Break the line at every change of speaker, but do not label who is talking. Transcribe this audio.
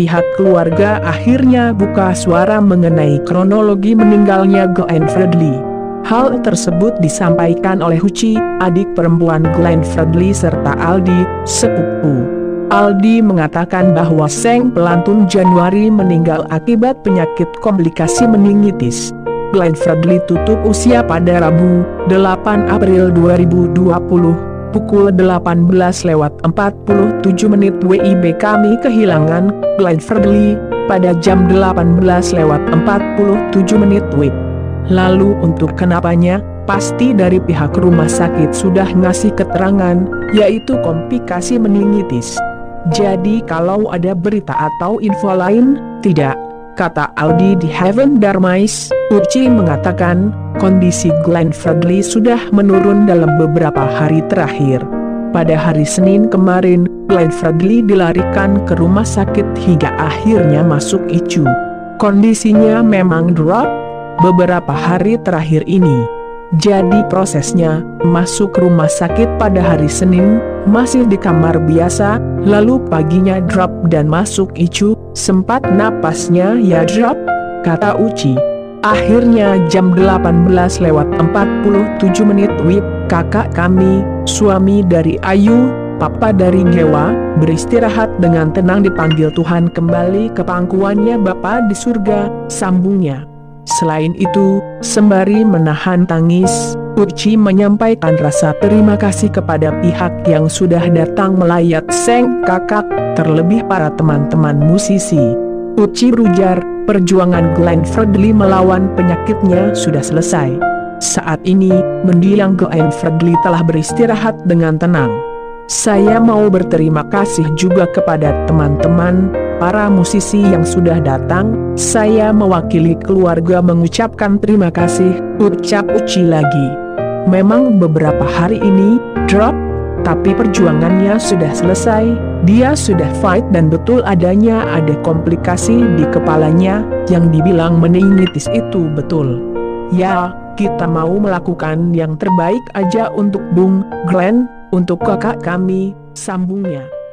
pihak keluarga akhirnya buka suara mengenai kronologi meninggalnya Glenn Fredly. Hal tersebut disampaikan oleh Uci, adik perempuan Glenn Fredly serta Aldi, sepupu. Aldi mengatakan bahwa sang pelantun Januari meninggal akibat penyakit komplikasi meningitis. Glenn Fredly tutup usia pada Rabu, 8 April 2020. Pukul 18.47 WIB. Kami kehilangan Glenn Fredly pada jam 18.47 WIB. Lalu untuk kenapanya, pasti dari pihak rumah sakit sudah ngasih keterangan, yaitu komplikasi meningitis. Jadi kalau ada berita atau info lain, tidak, kata Aldi di Heaven Darmais. Uci mengatakan, kondisi Glenn Fredly sudah menurun dalam beberapa hari terakhir. Pada hari Senin kemarin, Glenn Fredly dilarikan ke rumah sakit hingga akhirnya masuk ICU. Kondisinya memang drop beberapa hari terakhir ini. Jadi prosesnya, masuk rumah sakit pada hari Senin, masih di kamar biasa, lalu paginya drop dan masuk ICU, sempat napasnya ya drop, kata Uci. Akhirnya jam 18.47 WIB, kakak kami, suami dari Ayu, papa dari Gewa, beristirahat dengan tenang dipanggil Tuhan kembali ke pangkuannya Bapa di surga, sambungnya. Selain itu, sembari menahan tangis, Uci menyampaikan rasa terima kasih kepada pihak yang sudah datang melayat sang kakak, terlebih para teman-teman musisi. Uci berujar, perjuangan Glenn Fredly melawan penyakitnya sudah selesai. Saat ini, mendiang Glenn Fredly telah beristirahat dengan tenang. Saya mau berterima kasih juga kepada teman-teman, para musisi yang sudah datang. Saya mewakili keluarga mengucapkan terima kasih, ucap Uci lagi. Memang beberapa hari ini, drop, tapi perjuangannya sudah selesai. Dia sudah fight dan betul adanya ada komplikasi di kepalanya, yang dibilang meningitis itu betul. Ya, kita mau melakukan yang terbaik aja untuk Bung Glenn, untuk kakak kami, sambungnya.